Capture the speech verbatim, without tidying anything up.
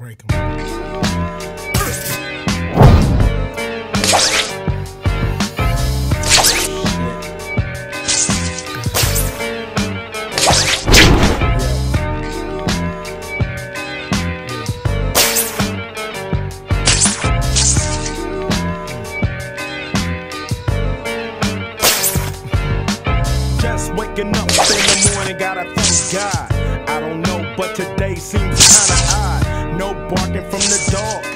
break them. Just waking up in the morning, gotta thank God. I don't know, but today seems kinda odd. No barking from the dog,